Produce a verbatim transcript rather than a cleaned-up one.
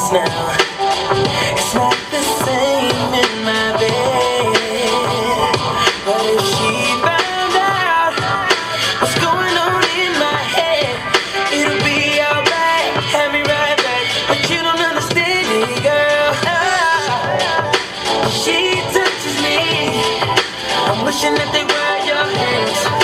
dreams now. It's not the same in my bed. But if she found out what's going on in my head, it'll be alright, have me right back. But you don't understand it, girl. Ah, she touches me, I'm wishing that they were your hands.